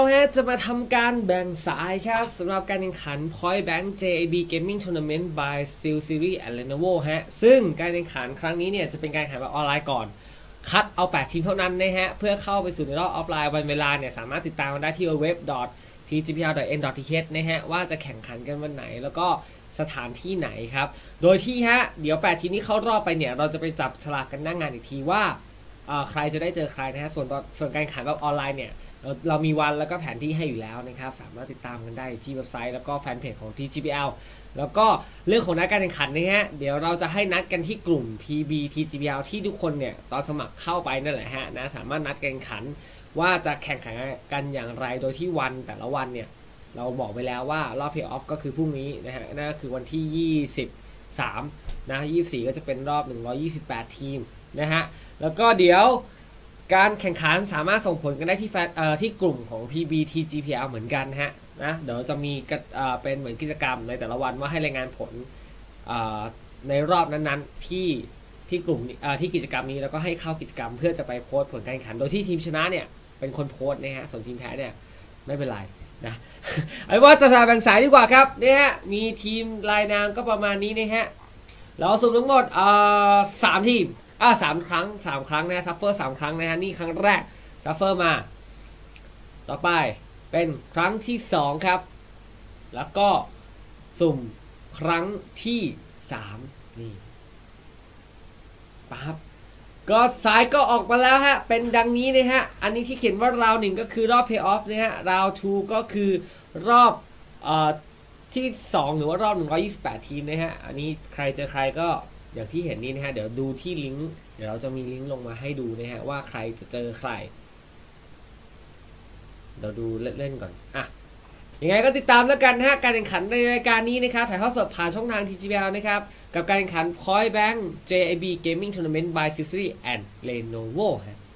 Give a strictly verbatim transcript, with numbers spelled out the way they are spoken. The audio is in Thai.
ฮะจะมาทำการแบ่งสายครับสำหรับการแข่งขัน Point Bank เจ เอ บี Gaming Tournament by SteelSeries and Lenovo ฮะซึ่งการแข่งขันครั้งนี้เนี่ยจะเป็นการแข่งขันแบบออนไลน์ก่อนคัดเอาแปดทีมเท่านั้นนะฮะเพื่อเข้าไปสู่ในรอบออฟไลน์วันเวลาเนี่ยสามารถติดตามกันได้ที่ ดับเบิลยู ดับเบิลยู ดับเบิลยู ดอท ที จี พี แอล ดอท เอ็น ดอท ที เอช นะฮะว่าจะแข่งขันกันวันไหนแล้วก็สถานที่ไหนครับโดยที่ฮะเดี๋ยวแปดทีมนี้เข้ารอบไปเนี่ยเราจะไปจับฉลากกันหน้างานอีกทีว่าใครจะได้เจอใครนะฮะส่วนส่วนการแข่งขันแบบออนไลน์เนี่ยเราเรามีวันแล้วก็แผนที่ให้อยู่แล้วนะครับสามารถติดตามกันได้ที่เว็บไซต์แล้วก็แฟนเพจของ ที จี พี แอล แล้วก็เรื่องของนัดการแข่งขันนะฮะเดี๋ยวเราจะให้นัดกันที่กลุ่ม พี บี ที จี พี แอล ที่ทุกคนเนี่ยตอนสมัครเข้าไปนั่นแหละฮะนะสามารถนัดการแข่งขันว่าจะแข่งขันกันอย่างไรโดยที่วันแต่ละวันเนี่ยเราบอกไปแล้วว่ารอบเพลย์ออฟก็คือพรุ่งนี้นะฮะนั่นก็คือวันที่ยี่สิบสามนะยี่สิบสี่ก็จะเป็นรอบหนึ่งร้อยยี่สิบแปดทีมนะฮะแล้วก็เดี๋ยวการแข่งขันสามารถส่งผลกันได้ที่แฟนเอ่อที่กลุ่มของ พี บี ที จี พี แอล เหมือนกันฮะนะเดี๋ยวจะมีเอ่อเป็นเหมือนกิจกรรมในแต่ละวันว่าให้รายงานผลเอ่อในรอบนั้นๆที่ที่กลุ่มเอ่อที่กิจกรรมนี้แล้วก็ให้เข้ากิจกรรมเพื่อจะไปโพสต์ผลการแข่งขันโดยที่ทีมชนะเนี่ยเป็นคนโพสต์นะฮะส่วนทีมแพ้เนี่ยไม่เป็นไรนะไอ้ว่าจะแบ่งสายดีกว่าครับเนี่ยฮะมีทีมรายนามก็ประมาณนี้นะฮะเราสุ่มทั้งหมดเอ่อสามทีมอ่าสามครั้งสามครั้งนะซัฟเฟอร์สามครั้งนะฮะนี่ครั้งแรกซัฟเฟอร์มาต่อไปเป็นครั้งที่สองครับแล้วก็สุ่มครั้งที่สามนี่ปั๊บก็สายก็ออกมาแล้วฮะเป็นดังนี้นะฮะอันนี้ที่เขียนว่าราวหนึ่งก็คือรอบเพย์ออฟนะฮะราวทูก็คือรอบเอ่อที่สองหรือว่ารอบหนึ่งร้อยยี่สิบแปดทีมนะฮะอันนี้ใครเจอใครก็อย่างที่เห็นนี่นะฮะเดี๋ยวดูที่ลิงก์เดี๋ยวเราจะมีลิงก์ลงมาให้ดูนะฮะว่าใครจะเจอใครเดี๋ยวดูเล่นๆก่อนอ่ะยังไงก็ติดตามแล้วกันนะฮะการแข่งขันในรายการนี้นะครับถ่ายทอดสดผ่านช่องทาง ที จี พี แอล นะครับกับการแข่งขัน Point Bank เจ เอ บี Gaming Tournament by SteelSeries and Lenovo ฮะ